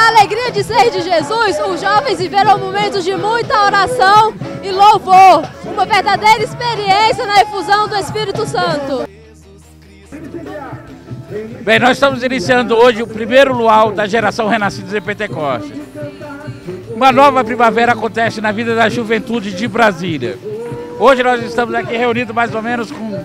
a alegria de ser de Jesus, os jovens viveram momentos de muita oração e louvor, uma verdadeira experiência na efusão do Espírito Santo. Bem, nós estamos iniciando hoje o primeiro luau da geração Renascidos em Pentecostes. Uma nova primavera acontece na vida da juventude de Brasília. Hoje nós estamos aqui reunidos mais ou menos com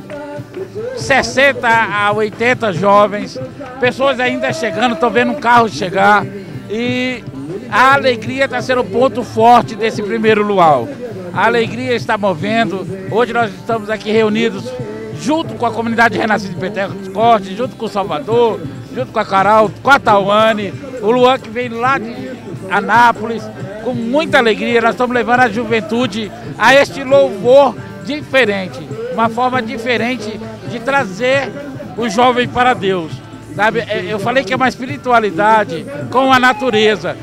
60 a 80 jovens, pessoas ainda chegando, estão vendo um carro chegar e a alegria está sendo o ponto forte desse primeiro luau. A alegria está movendo. Hoje nós estamos aqui reunidos junto com a comunidade Renascida de Pentecostes, junto com o Salvador, junto com a Carol, com a Tawane, o Luan que vem lá de Anápolis, com muita alegria. Nós estamos levando a juventude a este louvor diferente, uma forma diferente de trazer o jovem para Deus. Sabe? Eu falei que é uma espiritualidade com a natureza,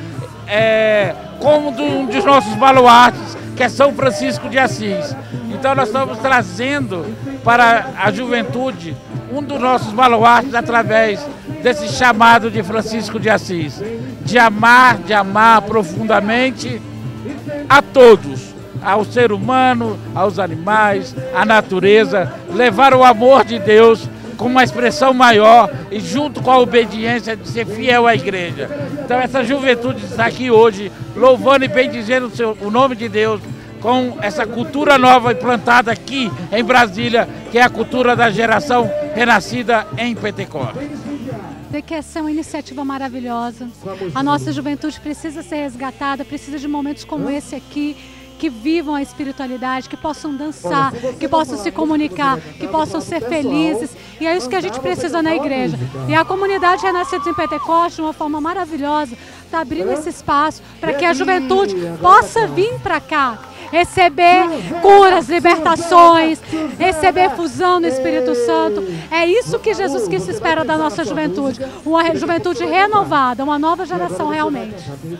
como um dos nossos baluartes, que é São Francisco de Assis. Então nós estamos trazendo para a juventude um dos nossos baluartes através desse chamado de Francisco de Assis, de amar profundamente a todos, ao ser humano, aos animais, à natureza, levar o amor de Deus com uma expressão maior e junto com a obediência de ser fiel à igreja. Então essa juventude está aqui hoje, louvando e bendizendo o nome de Deus, com essa cultura nova implantada aqui em Brasília, que é a cultura da geração renascida em Pentecostes. Que essa é uma iniciativa maravilhosa. A nossa juventude precisa ser resgatada, precisa de momentos como esse aqui, que vivam a espiritualidade, que possam dançar, que possam se comunicar, que possam ser felizes. E é isso que a gente precisa na igreja. E a comunidade Renascidos em Pentecostes, de uma forma maravilhosa, está abrindo esse espaço para que a juventude possa vir para cá, receber curas, libertações, receber fusão no Espírito Santo. É isso que Jesus Cristo espera da nossa juventude, uma juventude renovada, uma nova geração realmente.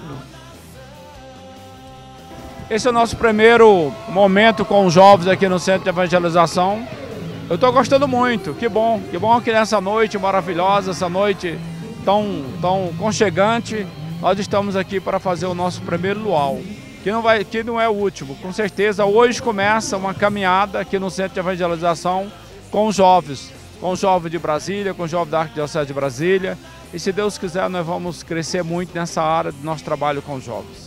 Esse é o nosso primeiro momento com os jovens aqui no Centro de Evangelização. Eu estou gostando muito, que bom que nessa noite maravilhosa, essa noite tão conchegante, nós estamos aqui para fazer o nosso primeiro luau. Que não é o último. Com certeza hoje começa uma caminhada aqui no Centro de Evangelização com os jovens de Brasília, com os jovens da Arquidiocese de Brasília. E se Deus quiser, nós vamos crescer muito nessa área do nosso trabalho com os jovens.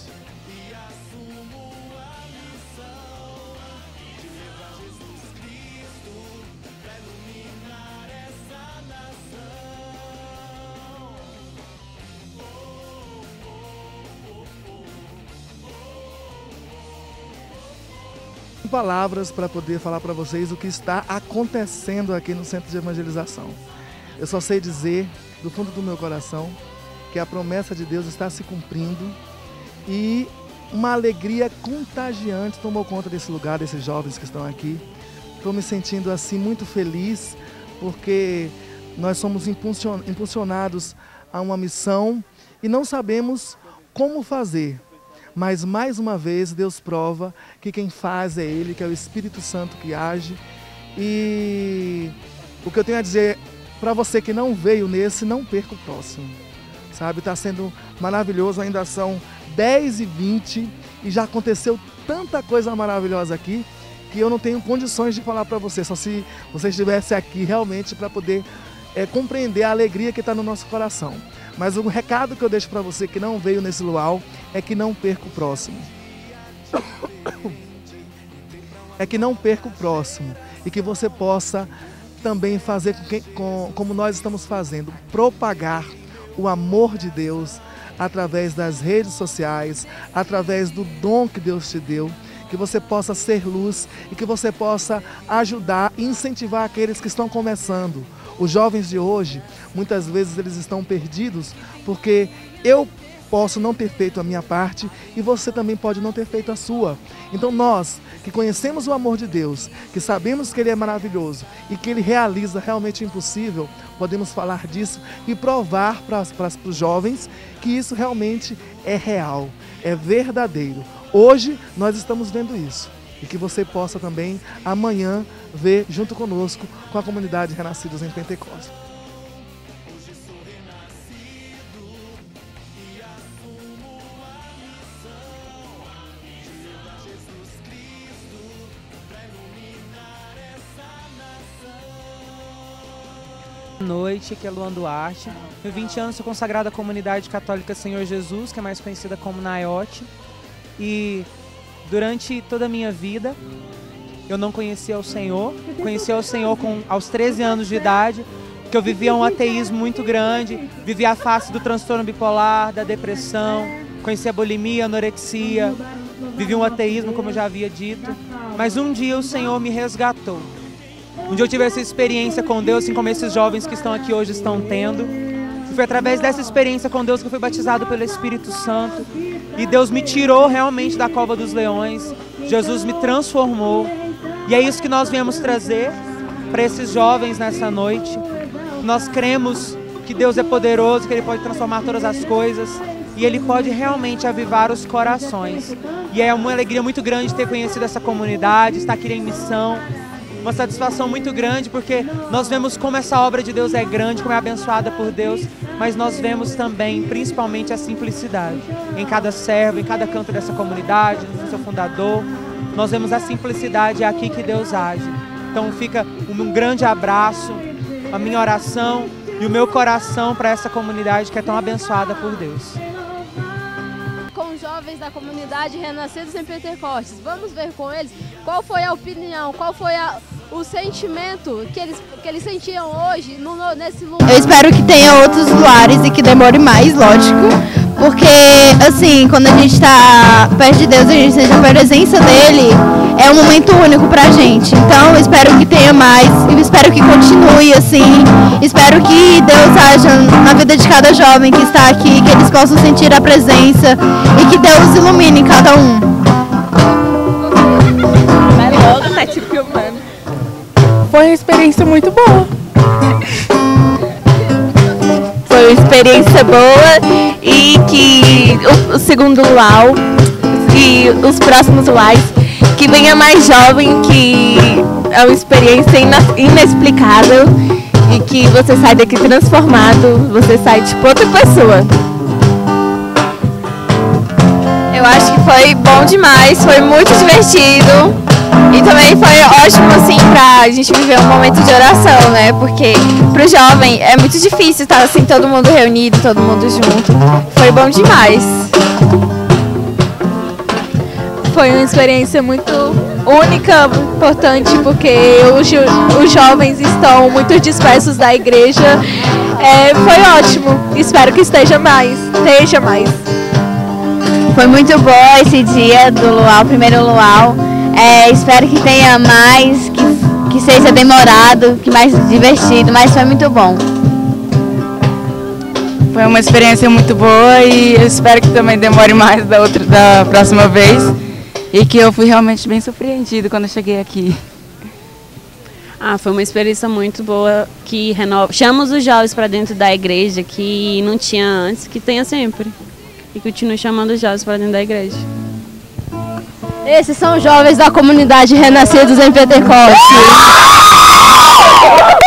Palavras para poder falar para vocês o que está acontecendo aqui no Centro de Evangelização. Eu só sei dizer, do fundo do meu coração, que a promessa de Deus está se cumprindo e uma alegria contagiante tomou conta desse lugar, desses jovens que estão aqui. Estou me sentindo assim muito feliz, porque nós somos impulsionados a uma missão e não sabemos como fazer. Mas mais uma vez Deus prova que quem faz é Ele, que é o Espírito Santo que age. E o que eu tenho a dizer para você que não veio nesse, não perca o próximo. Sabe, está sendo maravilhoso, ainda são 10h20 e já aconteceu tanta coisa maravilhosa aqui que eu não tenho condições de falar para você, só se você estivesse aqui realmente para poder compreender a alegria que está no nosso coração. Mas o recado que eu deixo para você que não veio nesse luau é que não perca o próximo. É que não perca o próximo e que você possa também fazer como nós estamos fazendo, propagar o amor de Deus através das redes sociais, através do dom que Deus te deu, que você possa ser luz e que você possa ajudar e incentivar aqueles que estão começando. Os jovens de hoje, muitas vezes eles estão perdidos porque eu posso não ter feito a minha parte e você também pode não ter feito a sua. Então nós, que conhecemos o amor de Deus, que sabemos que Ele é maravilhoso e que Ele realiza realmente o impossível, podemos falar disso e provar para os jovens que isso realmente é real, é verdadeiro. Hoje nós estamos vendo isso. E que você possa também amanhã ver junto conosco com a comunidade Renascidos em Pentecostes. Boa noite, aqui é Luan Duarte. Tenho 20 anos, sou consagrado à comunidade católica Senhor Jesus, que é mais conhecida como Naiote. E durante toda a minha vida, eu não conhecia o Senhor. Conheci o Senhor aos 13 anos de idade, que eu vivia um ateísmo muito grande, vivia a face do transtorno bipolar, da depressão, conheci a bulimia, a anorexia, vivi um ateísmo, como eu já havia dito. Mas um dia o Senhor me resgatou. Um dia eu tive essa experiência com Deus, assim como esses jovens que estão aqui hoje estão tendo. E foi através dessa experiência com Deus que eu fui batizado pelo Espírito Santo. E Deus me tirou realmente da cova dos leões. Jesus me transformou. E é isso que nós viemos trazer para esses jovens nessa noite. Nós cremos que Deus é poderoso, que Ele pode transformar todas as coisas. E Ele pode realmente avivar os corações. E é uma alegria muito grande ter conhecido essa comunidade, estar aqui em missão. Uma satisfação muito grande, porque nós vemos como essa obra de Deus é grande, como é abençoada por Deus, mas nós vemos também, principalmente, a simplicidade. Em cada servo, em cada canto dessa comunidade, no seu fundador, nós vemos a simplicidade, é aqui que Deus age. Então fica um grande abraço, a minha oração e o meu coração para essa comunidade que é tão abençoada por Deus. Com jovens da comunidade Renascidos em Pentecostes, vamos ver com eles qual foi a opinião, qual foi o sentimento que eles sentiam hoje nesse lugar. Eu espero que tenha outros lugares e que demore mais, lógico, porque assim, quando a gente está perto de Deus, a gente sente a presença dele, é um momento único pra gente. Então eu espero que tenha mais, eu espero que continue assim, espero que Deus haja na vida de cada jovem que está aqui, que eles possam sentir a presença e que Deus ilumine cada um. Vai logo, tá te filmando. Foi uma experiência muito boa. Foi uma experiência boa e que o segundo luau e os próximos luais, que venha mais jovem, que é uma experiência inexplicável e que você sai daqui transformado, você sai tipo outra pessoa. Eu acho que foi bom demais, foi muito divertido. E também foi ótimo, assim, pra gente viver um momento de oração, né? Porque pro jovem é muito difícil estar, assim, todo mundo reunido, todo mundo junto. Foi bom demais. Foi uma experiência muito única, importante, porque os jovens estão muito dispersos da igreja. Foi ótimo. Espero que esteja mais. Foi muito bom esse dia do luau, primeiro luau. Espero que tenha mais, que seja demorado, que mais divertido, mas foi muito bom. Foi uma experiência muito boa e eu espero que também demore mais da próxima vez. E que eu fui realmente bem surpreendido quando eu cheguei aqui. Foi uma experiência muito boa, que chama os jovens para dentro da igreja, que não tinha antes, que tenha sempre. E continue chamando os jovens para dentro da igreja. Esses são jovens da comunidade Renascidos em Pentecostes.